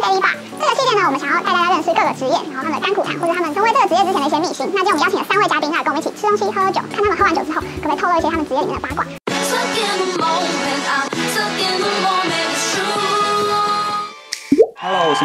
Daily Bar。这个系列呢，我们想要带大家认识各个职业，然后他们的甘苦谈，或者他们成为这个职业之前的一些秘辛。那今天我们邀请了3位嘉宾来跟我们一起吃东西、喝酒，看他们喝完酒之后，可不可以透露一些他们职业里面的八卦。 Hello， 我是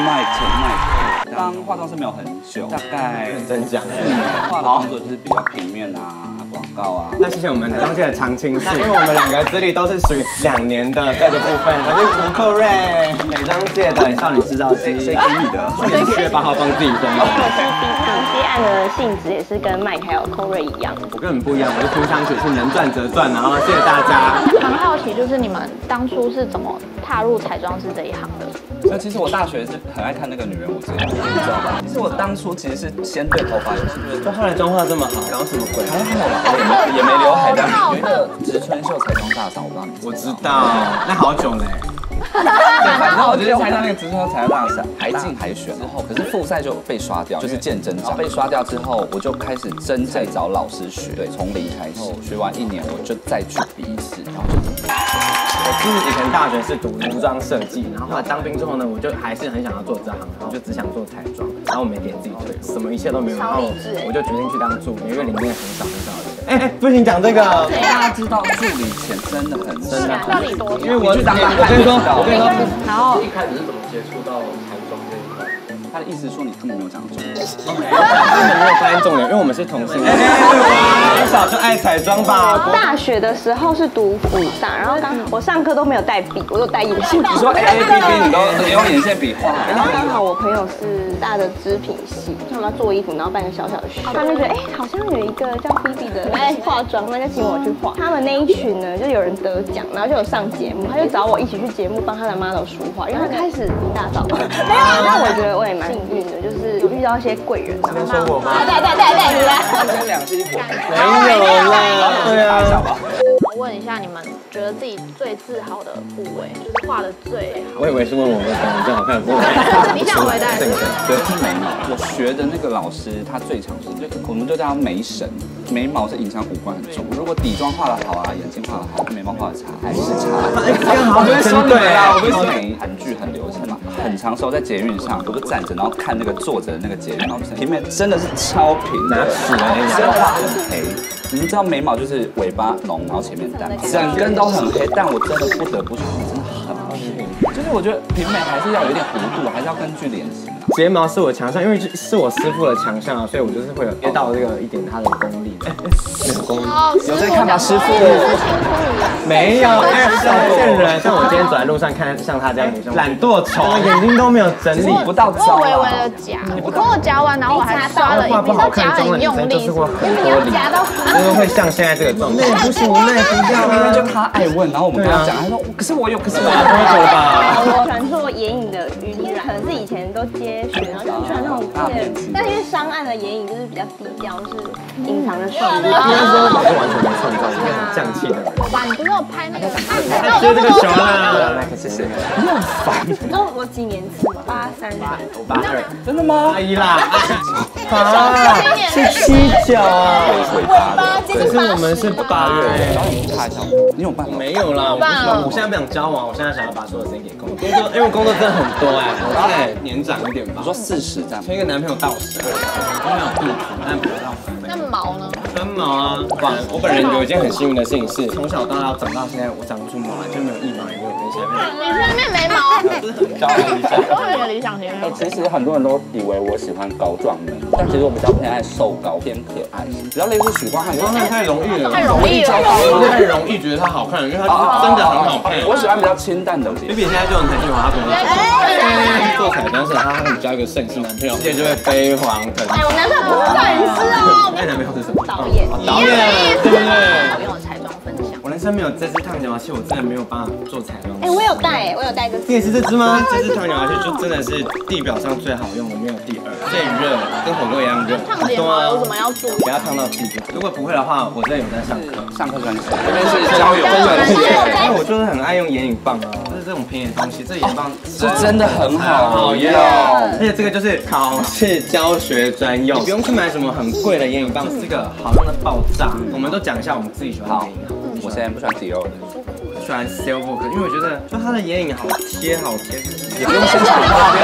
Mike。当化妆师没有很久，大概认真讲， 化的工作就是比较平面啊、广告啊。 那谢谢我们彩妆界的常青树，因为我们2个资历都是属于2年的各个部分。我是吴寇瑞，美妆界的少女制造机，谁给你的？去年4月8号帮自己封的。 我是 B 厂接案的性质也是跟 Mike 还有寇瑞一样。 我跟你们不一样，我是听上去是能赚则赚，然后谢谢大家。 很好奇，就是你们当初是怎么踏入彩妆师这一行的？ 那其实我大学是很爱看那个女人舞节目，你知道吧？其实我当初其实是先对头发有兴趣， 就后来妆化这么好，搞什么鬼？ 还好啦，也没刘海的。有一个植村秀彩妆大赏，我不知道你知道。 我知道，那好久呢。 然后我就参加那个植村秀彩妆大赏，还进海选之后，可是复赛就被刷掉，就是见真章。被刷掉之后，我就开始真在找老师学，对，从零开始，学完1年我就再去比1次，然后就。 我其实以前大学是读服装设计，然后后来当兵之后呢，我就还是很想要做这行，我就只想做彩妆，然后我没给自己退，什么一切都没有，然后我就决定去当助理，因为里面很少的。不行讲这个， 大家知道助理钱真的很少， 到底多少？ 因为我去当我跟你说， 然后一开始是怎么接触到彩妆这一块？ 他的意思说你根本没有讲重点， 根本没有发现重点，因为我们是同性恋，从小就爱彩妆吧。 大学的时候是读辅大，然后我上课都没有带笔，我都带眼线笔。 你说 AABB 你用眼线笔画， 然后刚好我朋友是大的织品系，他们要做衣服，然后办个小小的秀，他们就觉得好像有一个叫 BB 的来化妆，那就请我去画。他们那一群呢，就有人得奖，然后就有上节目，他就找我一起去节目帮他的 model 梳化，因为他开始一大早，没有，但我觉得我也蛮幸运的，就是有遇到一些贵人。 你说我吗？ 对，你来。 跟2是一伙。 没有啦，对啊。 我问一下，你们觉得自己最自豪的部位，就是画的最好？ 我以为是问我们长得最好看的部位。 你想回答？ 对，是眉毛。我学的那个老师，他最常是我们就叫他眉神。眉毛是影响五官很重，如果底妆画的好啊，眼睛画的好，眉毛画的差还是差。 我不会说对啊，我不会说美。韩剧很流行嘛，很长时候在捷运上，我就站着，然后看那个坐着的那个捷运，然后平面真的是超平的，真的画很黑。你们知道眉毛就是尾巴浓，然后前面淡，整根都很黑。但我真的不得不说，真的很平。就是我觉得平美还是要有一点弧度，还是要根据脸型。 睫毛是我强项，因为是我师傅的强项啊，所以我就是会有约到这个一点他的功力。没有功力， 有在看吧，师傅？ 没有，少见人。像我今天走在路上看像他这样女生，懒惰丑，眼睛都没有整理， 不到糟。 微微的夹，我跟我夹完，然后我还刷了， 画不好看，中的女生就是会很多理，就是会像现在这个状态。那也不行，那也不要啊。 就他爱问，然后我们跟他讲，他说可是我有，可是我有多久吧？ 我喜欢做眼影的晕染，可能是以前都接学，然后就喜欢那种但因为商岸的眼影就是比较低调，就是隐藏的创意。 那时候我就完全没创造一个很降气的人。 哇，你不是有拍那个？ 接这个球啦， 谢谢。你很烦。 你知道我几年次吗？83年。 我82， 真的吗 ？81啦。是79啊。可是我们是8月。 然后你擦一下，你有办法？ 没有啦，我现在不想交往，我现在想要把所有时间给工作，因为工作真的很多哎，我大概年长一点吧。 我说40这样。 缺一个男朋友到12，我没有肚子，但不到分。 那毛呢？ 分毛啊，我本人有一件很幸运的事情是，从小到大长到现在，我长不出毛来，就没有一毛也没有跟下面。 你是那边没毛？ 不是很高的理想。 我有你的理想型。 其实很多人都以为我喜欢高壮美，但其实我比较偏爱瘦高偏可爱，比较类似许光汉。 许光汉太容易了， 太容易了， 太容易觉得他好看了，因为他真的很好看。 我喜欢比较清淡的。 比比现在就很很喜欢他朋友做彩妆是他会交一个盛世男朋友，世界就会飞黄腾达。 我男朋友不是摄影师哦。 那男朋友是什么？ 导演， 对不对？ 我用彩妆分享。 我人生没有这支烫睫毛器，我真的没有办法做彩妆。 我有带这支。 你也是这支吗？这支烫睫毛器就真的是地表上最好用的，没有第二。最热，跟火锅一样热。 烫睫毛有什么要注意？ 不要烫到自己。如果不会的话，我真的有在上课。上课专辑，这边是交友专辑。因为我就是很爱用眼影棒啊，就是这种便宜的东西。这眼影棒是真的很好用， 而且这个就是考试教学专用，不用去买什么很贵的眼影棒，这个好用的爆炸。我们都讲一下我们自己喜欢的眼影好。 我现在不喜欢 Dior 的， 喜欢 Silk， 因为我觉得就它的眼影好贴，也不用生产，不要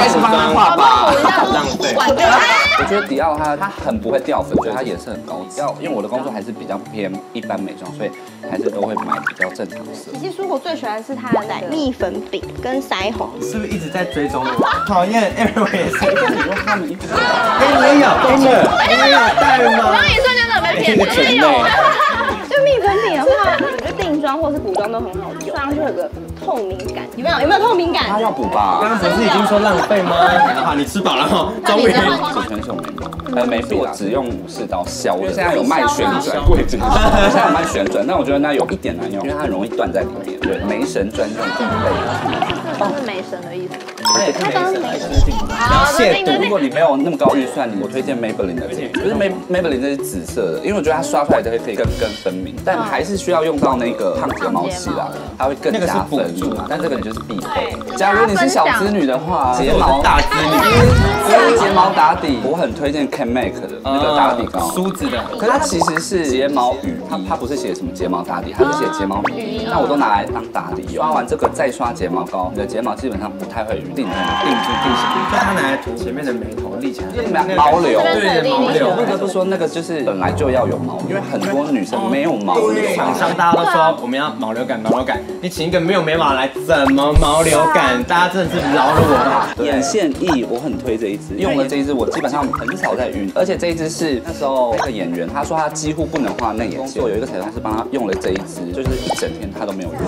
开始帮他画吧。 浪费。 我觉得迪奥他很不会掉粉，所以它颜色很高级。因为我的工作还是比较偏一般美妆，所以还是都会买比较正常色。 其实舒服最喜欢是它的蜜粉饼跟腮红， 是不是一直在追踪我？讨厌 ，Everyone 也是。 你说他们一直没有，真的，没有带吗？ 我刚一瞬间真的被骗，没有。 就蜜粉饼的话，我觉得定妆或是补妆都很好用，上去有个透明感，有没有透明感？ 他要补吧？ 刚刚不是已经说浪费吗？好，你吃饱了哈，终于。 是全秀眉毛，眉笔我只用武士刀削的。现在有卖旋转，现在有卖旋转，但我觉得那有一点难用，因为它容易断在里面。对，梅神专用必备。 这是梅神的意思。 它刚刚是梅神的定妆。 亵渎，如果你没有那么高预算，我推荐 Maybelline 的，就是 Maybelline 这是紫色的，因为我觉得它刷出来的可以更分明，但还是需要用到那个烫睫毛器啦，它会更加分。但这个你就是必备。假如你是小资女的话，睫毛大资女， 睫毛打底，我很推荐 Can Make 的那个打底膏， 梳子的。 可是它其实是睫毛雨衣，它不是写什么睫毛打底，它是写睫毛雨衣。那我都拿来当打底用，刷完这个再刷睫毛膏，你的睫毛基本上不太会定型， 就它拿来涂前面的眉头，立起来。 毛流， 对毛流。 不得不说那个就是本来就要有毛，因为很多女生没有毛流。 厂商大家都说我们要毛流感，你请一个没有眉毛来，怎么毛流感？大家真的是饶了我吧。 眼线液我很推这一支，用了这一支我基本上很少在晕，而且这一支是那时候那个演员他说他几乎不能画内眼线，我有一个彩妆师帮他用了这一支，就是一整天他都没有晕。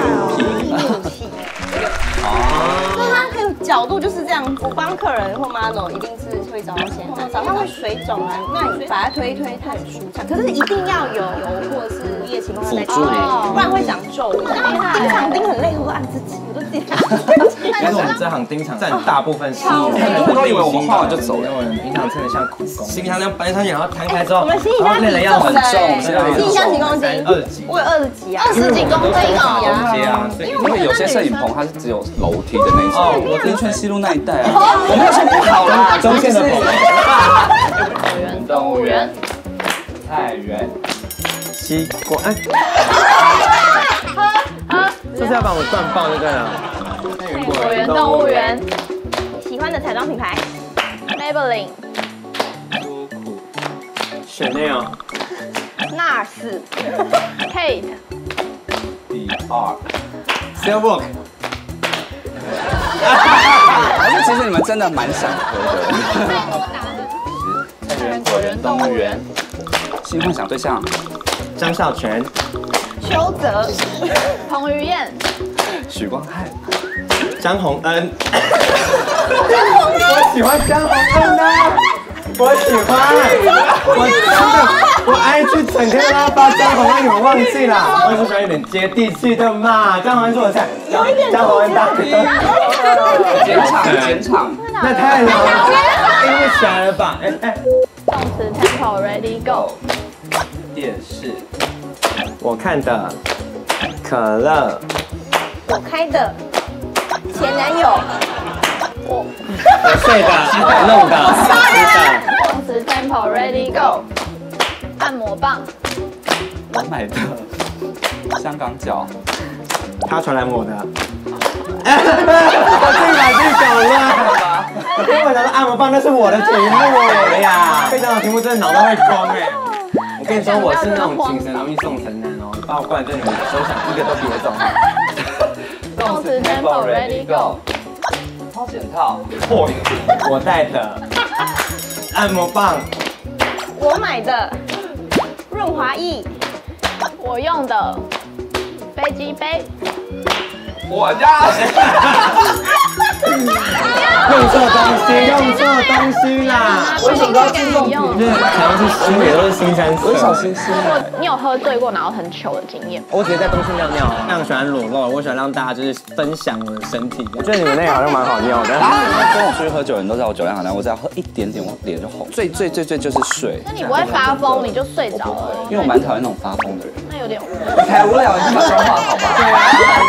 就是它那个角度就是这样子，我帮客人或 model 一定是会找到先找它会水肿啊，那你把它推一推，它很舒畅。可是一定要有油或者是液情况下再推，不然会长皱纹。盯场盯很累，我都按自己，我都自己。 但是我们这行盯场占大部分是， 很多人都以为我们画完就走了， 平常真的像苦工，行李箱这样搬上去，然后摊开之后， 我们行李箱累了要很重， 行李箱几公斤 ？20几， 我有20几啊 ，20几公斤啊， 因为有些摄影棚它是只有楼梯的那种，我林泉西路那一带啊，我没有说不好啦， 中线的棚。 动物园，菜园， 西瓜，就是要把我灌爆就对了。 果园动物园， 喜欢的彩妆品牌 Maybelline、 Chanel、 NARS、 Kate、 Dior。 Silkwork。 还是其实你们真的蛮想喝的。菜园、果园、动物园。新幻想对象： 张孝全、 邱泽、 彭于晏、 许光汉、 张宏恩。我喜欢张宏恩啊！我喜欢，我真的，我 IG 整天都要发张宏恩，你们忘记了？我是喜欢有点接地气的嘛。张宏恩是我菜，张宏恩大哥。 剪场， 那太老了，听不起来了吧？ 动词 Tempo Ready Go。 电视， 我看的可乐， 我开的前男友， 我睡的、弄的、吃的。 动词 Tempo Ready Go。按摩棒， 我买的香港脚， 他传来我的。我自己买自己搞了。因为我想说按摩棒那是我的题目呀，非常的题目真的脑袋会光哎。我跟你说我是那种精神容易送成男哦，把我灌醉你们手想一个都别中。 动词 Tempo Ready Go。 保险套， 我带的按摩棒， 我买的润滑液， 我用的飞机杯。 我家。 用错东西啦！ 为什么要自动用？ 因为台湾是新北都是新山色， 小星星。 你有喝醉过然后很糗的经验？ 我直接在东西尿尿，非常喜欢裸露，我喜欢让大家就是分享我的身体。我觉得你们那个好像蛮好尿的。 跟我出去喝酒的人都知道我酒量好大，我只要喝一点点，我脸就红。最就是睡。 那你不会发疯，你就睡着了？ 因为我蛮讨厌那种发疯的人。 那有点无聊。太无聊，你先把妆化好吧。对啊。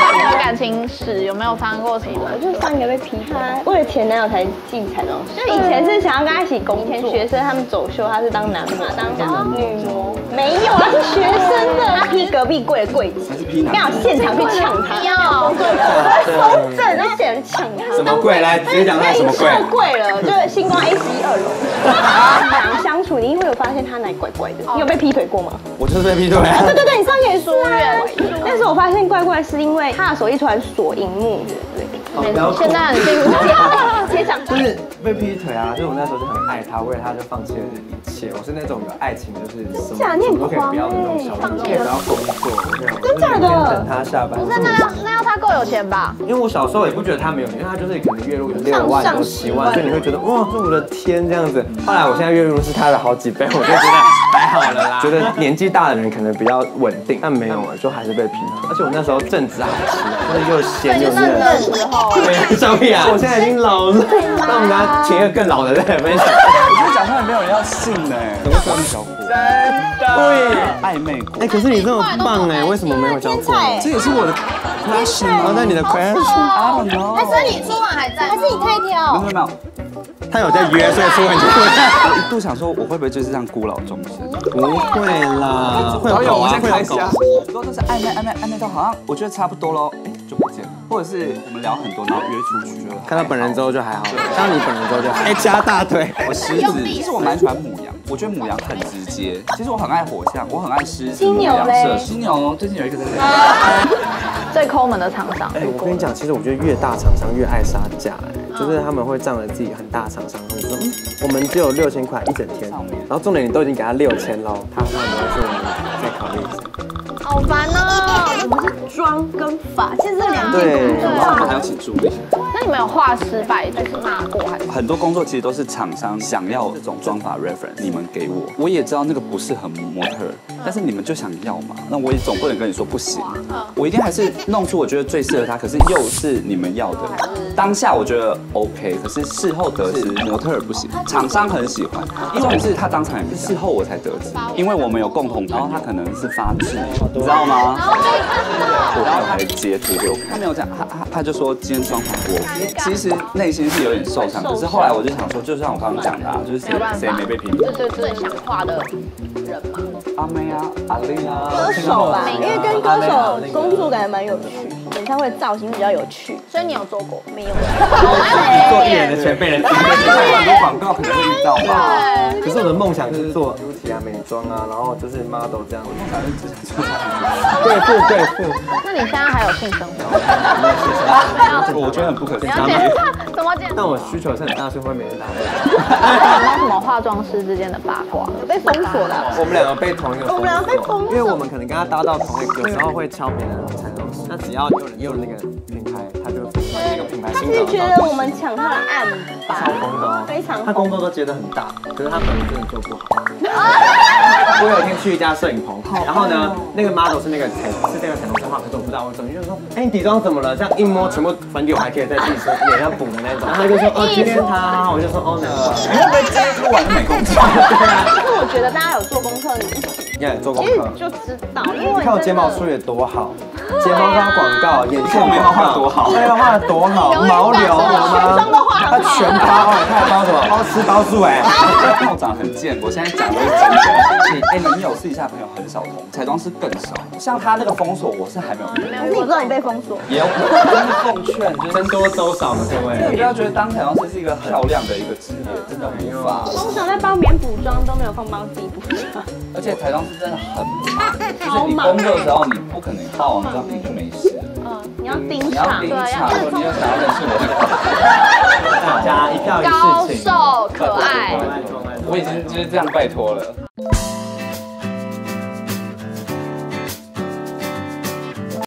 感情史有没有发生过什么？ 就上一个被劈腿，为了前男友才进彩妆室。就以前是想要跟他一起工作，以前学生他们走秀，他是当男模，当女模，没有，他是学生的，他劈隔壁柜的柜姐，刚好现场去抢他，工作收证，然后现场抢他。 什么柜？来直接讲他什么柜？ 柜了，就是星光 A11 2楼。两人相处，你一定会有发现他哪里怪怪的。你有被劈腿过吗？ 我就是被劈腿啊！ 对对对，你上也说但是我发现怪怪是因为他的手一突然锁荧幕，对。 现在很幸福， 接讲就是被劈腿啊！就是我那时候就很爱他，为了他就放弃了一切。我是那种有爱情就是什么都可以不要的那种小人，可以不要工作，真的假的？等他下班。 不是那要他够有钱吧？ 因为我小时候也不觉得他没有，因为他就是可能月入有6万多7万，所以你会觉得哇，我的天这样子。后来我现在月入是他的好几倍，我就觉得还好了啦。觉得年纪大的人可能比较稳定，但没有啊，就还是被劈腿。而且我那时候正值好期，就是又闲又热的时候。对，小屁啊！我现在已经老了，那我们来请一个更老的再来分享。 我觉得讲出来没有人要信呢，怎么说小虎？ 真的，对， 暧昧过。 哎，可是你这么棒哎，为什么没有交过？ 这也是我的 question 哦，那你的 question？I don't know。 还是你初吻还在？还是你太挑？ 没有。 他有在约，所以初吻就会。 我一度想说，我会不会就是这样孤老终生？ 不会啦，会有啊， 会有狗。 很多都是暧昧到好像我觉得差不多喽，就不见了。或者是我们聊很多，然后约出去就看到本人之后就还好，看到你本人之后就还好。掐大腿。 我狮子，其实我蛮喜欢牡羊，我觉得牡羊很直接。其实我很爱火象，我很爱狮子、牡羊、射手。金牛最近有一个在最抠门的厂商。 哎，我跟你讲，其实我觉得越大厂商越爱杀价，就是他们会仗着自己很大厂商，他们说我们只有6000块一整天，然后重点你都已经给他6000喽，他说你要是我们再考虑一下。 好烦哦！ 我们是妆跟发，其实这两件对，我们还要请助理。 那你们有画失败就是骂过还是？ 很多工作其实都是厂商想要这种妆法 reference， 你们给我也知道那个不适合模特，但是你们就想要嘛，那我也总不能跟你说不行，我一定还是弄出我觉得最适合他，可是又是你们要的。当下我觉得 OK， 可是事后得知模特不行，厂商很喜欢，因为是他当场也没事后我才得知，因为我们有共同，然后他可能是发质，你知道吗？然后还截图给我看，他没有讲，他就说今天妆法不 OK， 其实内心是有点受伤，可是后来我就想说，就像我刚刚讲的啊，就是谁没被批评？ 对最想画的人嘛， 阿妹啊，阿令啊， 歌手吧，因为跟歌手工作感觉蛮有趣，演唱会造型比较有趣， 所以你有做过没有？ 做艺人的前辈人， 很多广告可能会遇到吧。 可是我的梦想就是做 beauty 啊、美妆啊，然后就是 model 这样。 梦想是只想做贵妇。 那你现在还有性生活？ 我觉得很不可思议。 你要检查怎么检查？ 但我需求是很大，所以会每天打电有没有什么化妆师之间的八卦？ 有被封锁的。 我们两个被同一个封锁， 我们两个被封锁， 因为我们可能跟他搭到同一个，有时候会敲别人的彩妆师，那只要有那个品牌，他就那个品牌。 他是觉得我们抢他的案吧？ 超疯的哦， 非常。 他工作都接得很大，可是他本人真的做不好。我有一天去一家摄影棚，然后呢，那个 model 是那个彩妆师画，可是我不知道为什么，就是说，哎，你底妆怎么了？这样一摸，全部粉底我还可以在自己脸上补的那种。然后他就说，哦，今天他，我就说，哦，那个， 你会不会今天录完没工作？ 对啊，但是我觉得大家有做功课，你也做功其实课， 就知道，因为看我睫毛梳也多好，睫毛膏广告，眼线眉毛画多好， 对啊，画的多好，毛流有吗？他全包哎，他还包什么？包吃包住哎。 我长得很贱，我现在讲的是真的。你有私底下朋友很少同，彩妆师更少。像他那个封锁，我是还没有遇到。 可是你不知道你被封锁， 也有可能。真的奉劝，就是僧多粥少嘛，各位。 不要觉得当彩妆师是一个漂亮的一个职业，真的无法。 通常在帮别人补妆都没有空帮自己补妆。 而且彩妆师真的很忙，就是你工作的时候，你不可能画完妆你就没事了。 你要盯你要场， 盯场，如果你有想要认识我的话， 大家一票一高事情， 瘦可爱。 我已经就是这样拜托了。